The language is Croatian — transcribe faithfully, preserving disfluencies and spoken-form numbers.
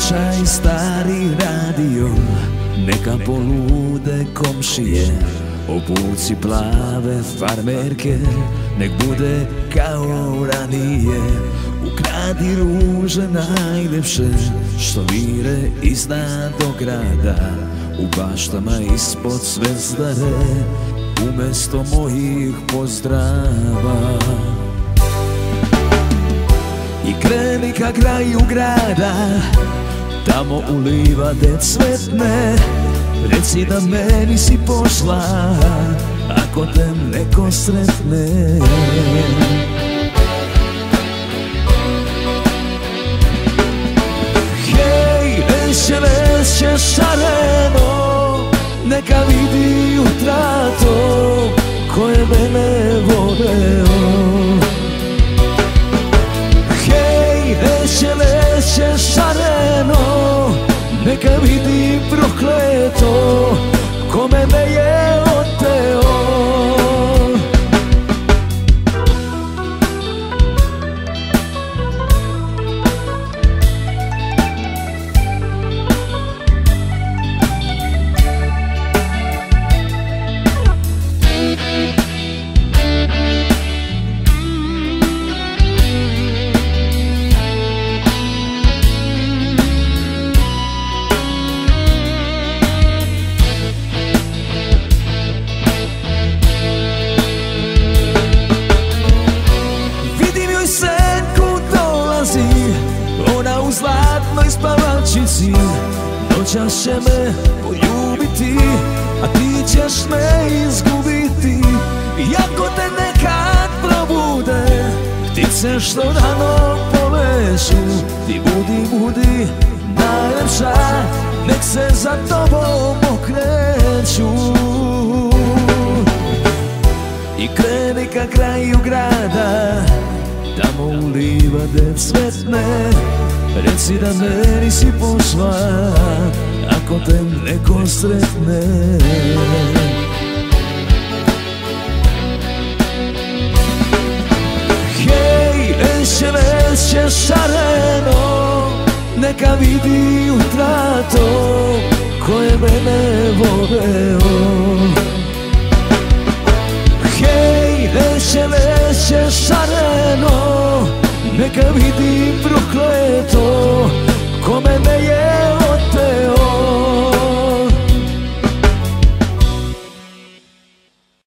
slušaj stari radio, neka polude komšije, obuci plave farmerke, nek bude kao ranije. Ukradi ruže najljepše što vire iznad grada, u baštama ispod zvezdare, umesto mojih pozdrava. I kreni ka kraju grada, tamo u livade cvetne, reci da meni si pošla, ako te neko sretne. Hej, veće, veće šareno, neka vidi jutra to, ko je mene voleo. Hej, veće, veće šareno, neka vidi prokleto, ko mene je oteo. Ona u zlatnoj spavačici noćas će me poljubiti, a ti ćeš me izgubiti. Iako te nekad probude ptice što rano poleću, ti budi, budi najlepša, nek se za tobom okreću. I kreni ka kraju grada, tamo u livade cvetne, reci da meni si pošla, ako te neko sretne. Hej, veće, veće šareno, neka vidi jutra to, ko je mene voleo. Hej, veće, veće šareno, neka vidi prokleto, ko mene je